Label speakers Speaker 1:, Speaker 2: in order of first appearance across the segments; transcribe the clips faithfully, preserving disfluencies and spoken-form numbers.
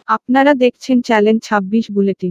Speaker 1: আপনারা দেখছেন চ্যালেঞ্জ ছাব্বিশ বুলেটিন।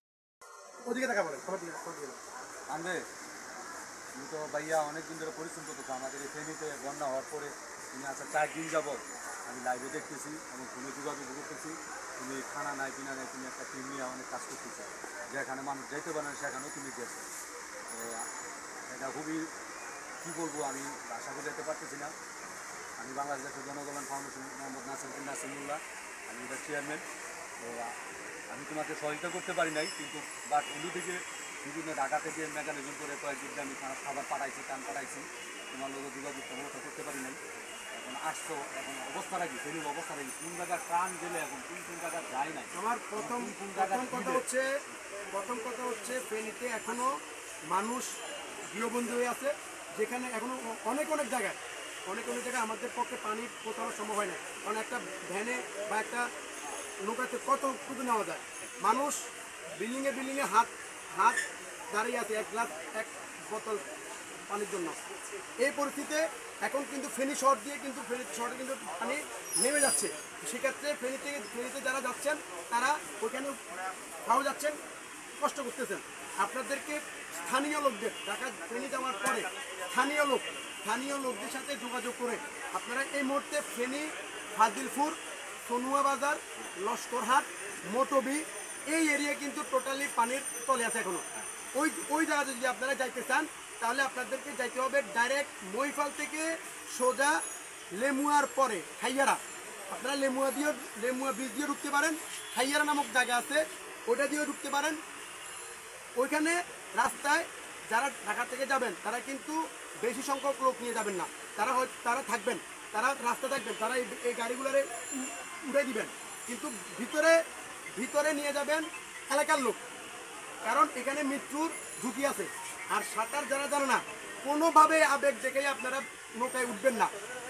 Speaker 2: ওদিকে দেখা বলে সবার দিকে সবার দিকে আনবে তুমি তো ভাইয়া অনেকদিন ধরে পরিশ্রম করতেছো আমাদের এই ফেনীতে বন্যা হওয়ার পরে তুমি আচ্ছা চার দিন যাবো আমি লাইভে দেখতেছি এবং ফোনে যোগাযোগ করতেছি তুমি খানা নাই কিনা নাই তুমি একটা টিম নিয়ে অনেক কাজ করতেছো যেখানে মানুষ যেতে পারে না সেখানেও তুমি গেছো তো এটা খুবই কী বলবো আমি আশা করে যেতে পারতেছি না। আমি বাংলাদেশের জনকল্যাণ ফাউন্ডেশন মোহাম্মদ নাসির নাসিমুল্লাহ, আমি এটার চেয়ারম্যান। তো আমি তোমাকে সহযোগিতা করতে পারি নাই, কিন্তু বাট অন্য থেকে বিভিন্ন ঢাকা থেকে মেকানিজম করে কয়েকদিন আমি খাবার পাঠাইছি টান পাঠাইছি, তোমার লোক যোগাযোগ ব্যবস্থা করতে পারি নাই। এখন আসছো, এখন অবস্থাটা কি ফেরির অবস্থাটা কি, কোন জায়গায় ট্রান গেলে এখন কোন কোন জায়গায় যায় নাই?
Speaker 3: আমার প্রথম
Speaker 2: কোন
Speaker 3: প্রথম কথা হচ্ছে প্রথম কথা হচ্ছে ফেনীতে এখনও মানুষ গৃহবন্দী হয়ে আছে, যেখানে এখনও অনেক অনেক জায়গায় অনেক অনেক জায়গায় আমাদের পক্ষে পানি পৌঁছানো সম্ভব হয় না, কারণ একটা ভ্যানে বা একটা নৌকাতে কত কত নেওয়া যায়। মানুষ বিল্ডিংয়ে বিল্ডিংয়ে হাত হাত দাঁড়িয়ে আছে এক গ্লাস এক বোতল পানির জন্য। এই পরিস্থিতিতে এখন কিন্তু ফেনী শহর দিয়ে কিন্তু ফেনী শহরে কিন্তু পানি নেমে যাচ্ছে। সেক্ষেত্রে ফেনী থেকে ফেনীতে যারা যাচ্ছেন তারা ওইখানে খাওয়া যাচ্ছেন, কষ্ট করতেছেন। আপনাদেরকে স্থানীয় লোকদের ঢাকা ফেনী যাওয়ার পরে স্থানীয় লোক স্থানীয় লোকদের সাথে যোগাযোগ করে আপনারা এই মুহূর্তে ফেনী, ফাজিলপুর, সোনুয়া বাজার, লস্করহাট, মোটবি এই এরিয়া কিন্তু টোটালি পানির তলে আছে এখনো। ওই ওই জায়গাতে যদি আপনারা যাইতে চান তাহলে আপনাদেরকে যাইতে হবে ডাইরেক্ট মহিফাল থেকে সোজা লেমুয়ার পরে খাইয়ারা। আপনারা লেমুয়া দিয়েও লেমুয়া ব্রিজ দিয়ে ঢুকতে পারেন, খাইয়ারা নামক জায়গা আছে ওইটা দিয়েও ঢুকতে পারেন। ওইখানে রাস্তায় যারা ঢাকা থেকে যাবেন তারা কিন্তু বেশি সংখ্যক লোক নিয়ে যাবেন না, তারা হয় তারা থাকবেন, তারা রাস্তা থাকবেন, তারা এই গাড়িগুলোরে উঠে দিবেন, কিন্তু ভিতরে ভিতরে নিয়ে যাবেন এলাকার লোক, কারণ এখানে মৃত্যুর ঝুঁকি আছে। আর সাঁতার যারা জানে না কোনোভাবে আবেগ দেখেই আপনারা নৌকায় উঠবেন না।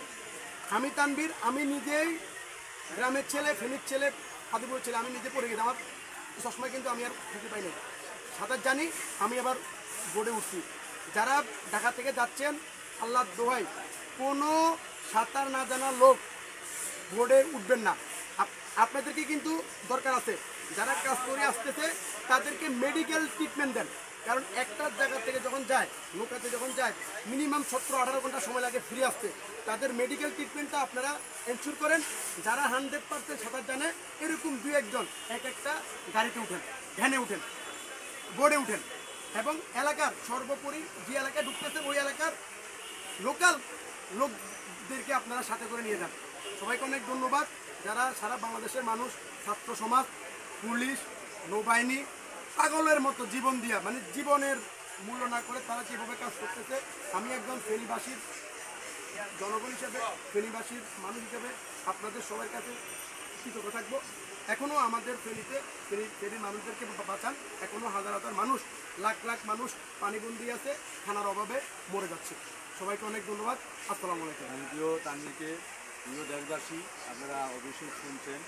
Speaker 3: আমি তানবীর, আমি নিজেই গ্রামের ছেলে, ফেনীর ছেলে, ফাদিপুরের ছেলে, আমি নিজে পড়ে গেছি, আমার সবসময় কিন্তু আমি আর খুঁজে পাই নাই। সাঁতার জানি, আমি আবার বোর্ডে উঠছি। যারা ঢাকা থেকে যাচ্ছেন আল্লাহ দোহাই কোনো সাঁতার না জানা লোক বোর্ডে উঠবেন না। আপনাদেরকে কিন্তু দরকার আছে, যারা কাজ করে আসতেছে তাদেরকে মেডিকেল ট্রিটমেন্ট দেন, কারণ একটা জায়গা থেকে যখন যায় নৌকাতে যখন যায় মিনিমাম সতেরো আঠারো ঘন্টা সময় লাগে ফিরে আসতে। তাদের মেডিকেল ট্রিটমেন্টটা আপনারা এনশিওর করেন। যারা হান্ড্রেড পার্সেন্ট সাঁতার জানে এরকম দু একজন এক একটা গাড়িতে উঠেন, ভ্যানে উঠেন, বোর্ডে উঠেন, এবং এলাকার সর্বোপরি যে এলাকায় ঢুকতেছে ওই এলাকার লোকাল লোকদেরকে আপনারা সাথে করে নিয়ে যান। সবাইকে অনেক ধন্যবাদ। যারা সারা বাংলাদেশের মানুষ, ছাত্র সমাজ, পুলিশ, নৌবাহিনী পাগলের মতো জীবন দিয়া মানে জীবনের মূল্য না করে তারা যেভাবে কাজ করতেছে, আমি একজন ফেনীবাসীর জনগণ হিসেবে, ফেনীবাসীর মানুষ হিসেবে আপনাদের সবার কাছে কৃতজ্ঞ থাকবো। এখনও আমাদের ফেনীতে ফেনী ফেনীর মানুষদেরকে বাঁচান। এখনও হাজার হাজার মানুষ, লাখ লাখ মানুষ পানিবন্দী আছে, খানার অভাবে মরে যাচ্ছে। সবাইকে অনেক ধন্যবাদ। আসসালামু আলাইকুম।
Speaker 2: প্রিয় তানভীরকে, প্রিয় দেশবাসী, আপনারা অবশ্যই শুনছেন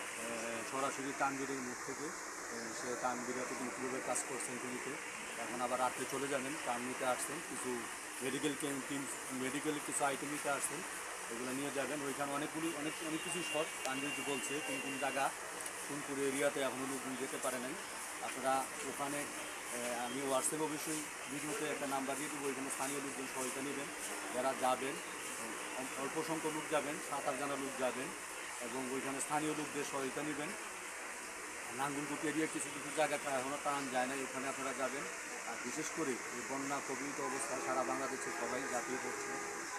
Speaker 2: সরাসরি তানভীরের মুখ থেকে। সে তানভীর এতদিন কীভাবে কাজ করছেন ফেনীতে, এখন আবার রাত্রে চলে যাবেন, কাম নিতে আসছেন, কিছু মেডিকেল টিম মেডিকেল কিছু আইটেম নিতে আসছেন, এগুলো নিয়ে যাবেন। ওইখানে অনেকগুলি অনেক অনেক কিছু শর্ট তানভীর বলছে কোন কোন জায়গা কোন কোন এরিয়াতে এখনও লোক যেতে পারে নাই। আপনারা ওখানে আমি হোয়াটসঅ্যাপ অবশ্যই ভিডিওতে একটা নাম্বার দিয়ে দেবো, ওইখানে স্থানীয় লোকজন সহায়তা নেবেন। যারা যাবেন অল্প সংখ্যক লোক যাবেন, সাত আট জানা লোক যাবেন, এবং ওইখানে স্থানীয় লোকদের সহায়তা নেবেন। নাঙ্গুলকুটি এরিয়া কিছু কিছু জায়গা এখনও টান যায় না, এখানে আপনারা যাবেন। আর বিশেষ করে এই বন্যা কবলিত অবস্থায় সারা বাংলাদেশে সবাই ঝাঁপিয়ে পড়ছে।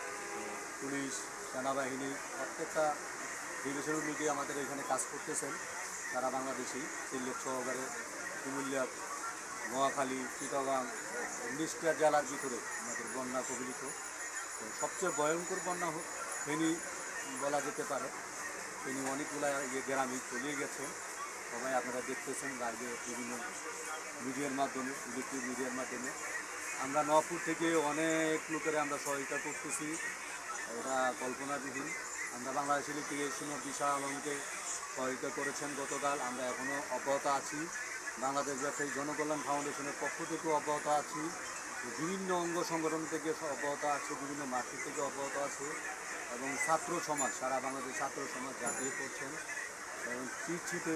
Speaker 2: পুলিশ, সেনাবাহিনী, প্রত্যেকটা ডিভিশনের লোকে আমাদের এখানে কাজ করতেছেন সারা বাংলাদেশেই, সিলেট সহকারে কুমিল্লা, নোয়াখালী, চিটাগাং, উনিশটা জেলার ভিতরে আমাদের বন্যা কবলিত। তো সবচেয়ে ভয়ঙ্কর বন্যা ফেনী বলা যেতে পারে। ফেনী অনেকগুলো ইয়ে গ্রামে চলিয়ে গেছে, সবাই আপনারা দেখতেছেন লাইভে বিভিন্ন মিডিয়ার মাধ্যমে, ইলেকট্রিক মিডিয়ার মাধ্যমে। আমরা নওয়াপুর থেকে অনেক লোকের আমরা সহায়তা করতেছি, এটা কল্পনাবিহীন। আমরা বাংলাদেশ ইলেকট্রিক বিশাল অঙ্কে সহায়তা করেছেন গতকাল, আমরা এখনও অব্যাহত আছি। বাংলাদেশ ব্যবসায়ী জনকল্যাণ ফাউন্ডেশনের পক্ষ থেকেও অব্যাহত আছি, বিভিন্ন অঙ্গ সংগঠন থেকে অব্যাহত আছে, বিভিন্ন মার্কেট থেকে অব্যাহত আছে, এবং ছাত্র সমাজ, সারা বাংলাদেশ ছাত্র সমাজ ঝাঁপিয়ে পড়ছেন। এবং চিঠিতে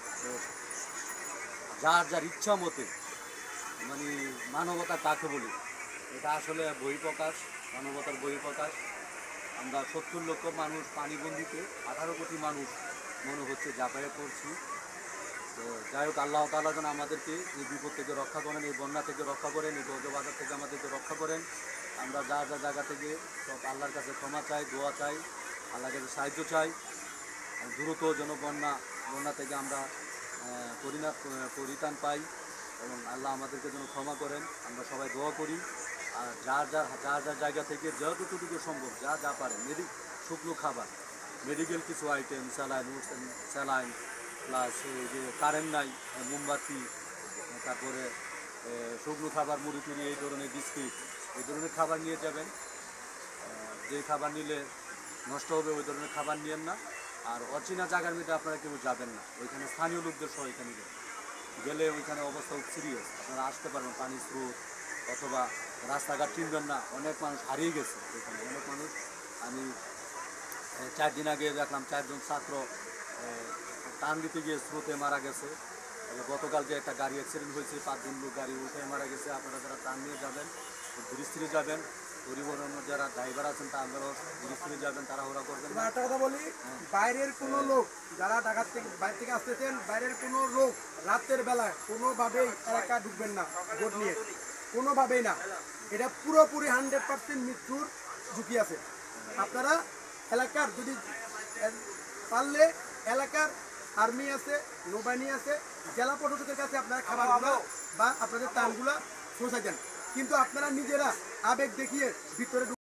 Speaker 2: যার যার ইচ্ছা মতে মানে মানবতা কাকে বলি, এটা আসলে বহিঃপ্রকাশ, মানবতার বহিঃপ্রকাশ। আমরা সত্তর লক্ষ মানুষ পানিবন্দিতে আঠারো কোটি মানুষ মনে হচ্ছে ঝাঁপায়ে পড়ছি। তো যাই হোক, আল্লাহ তাআলা যেন আমাদেরকে এই বিপদ থেকে রক্ষা করেন, এই বন্যা থেকে রক্ষা করেন, এই বজ্রবাজার থেকে আমাদেরকে রক্ষা করেন। আমরা যা যা জায়গা থেকে সব আল্লাহর কাছে ক্ষমা চাই, দোয়া চাই, আল্লাহর কাছে সাহায্য চাই। দ্রুত যেন বন্যা বন্যা থেকে আমরা পরিণাম পরিত্রাণ পাই এবং আল্লাহ আমাদেরকে যেন ক্ষমা করেন। আমরা সবাই দোয়া করি। আর যার যার যার যার জায়গা থেকে যতটুকু সম্ভব যা যা পারে, মেডি শুকনো খাবার, মেডিকেল কিছু আইটেম, স্যালাইন স্যালাইন প্লাস এই যে কারেন্ট নাই, মোমবাতি, তারপরে শুকনো খাবার, মুড়ি টুড়ি, এই ধরনের বিস্কিট, এই ধরনের খাবার নিয়ে যাবেন। যে খাবার নিলে নষ্ট হবে ওই ধরনের খাবার নিয়েন না। আর অচেনা জায়গার মধ্যে আপনারা কেউ যাবেন না, ওইখানে স্থানীয় লোকদের সহ এখানে গেলে ওইখানে অবস্থা খুব সিরিয়াস। আপনারা আসতে পারবেন, পানির স্রোত অথবা রাস্তাঘাট চিনবেন না, অনেক মানুষ হারিয়ে গেছে ওইখানে, অনেক মানুষ। আমি চার দিন আগে দেখলাম চারজন ছাত্র টান দিতে গিয়ে স্রোতে মারা গেছে। গতকালকে একটা গাড়ি অ্যাক্সিডেন্ট হয়েছে, পাঁচজন লোক গাড়ি উঠে মারা গেছে। আপনারা যারা টান নিয়ে যাবেন ধীরে স্থিরে যাবেন, পরিবহনের যারা ড্রাইভার আছেন তারাও ধীরে স্থিরে যাবেন, তাড়াহুড়া করবেন না।
Speaker 3: একটা কথা বলি, বাইরের কোনো লোক যারা ঢাকার থেকে বাইরে থেকে আসতেছেন, বাইরের কোনো লোক রাতের বেলায় কোনোভাবেই এলাকা ঢুকবেন না বোট নিয়ে, কোনোভাবেই না। এটা পুরোপুরি হান্ড্রেড পার্সেন্ট মৃত্যুর ঝুঁকি আছে। আপনারা এলাকার যদি পারলে এলাকার আর্মি আছে, নৌবাহিনী আছে, জেলা প্রশাসকের কাছে আপনারা খাবারগুলো বা আপনাদের ত্রাণগুলো পৌঁছাই দেন। কিন্তু আপনারা নিজেরা আবেগ দেখিয়ে ভিতরে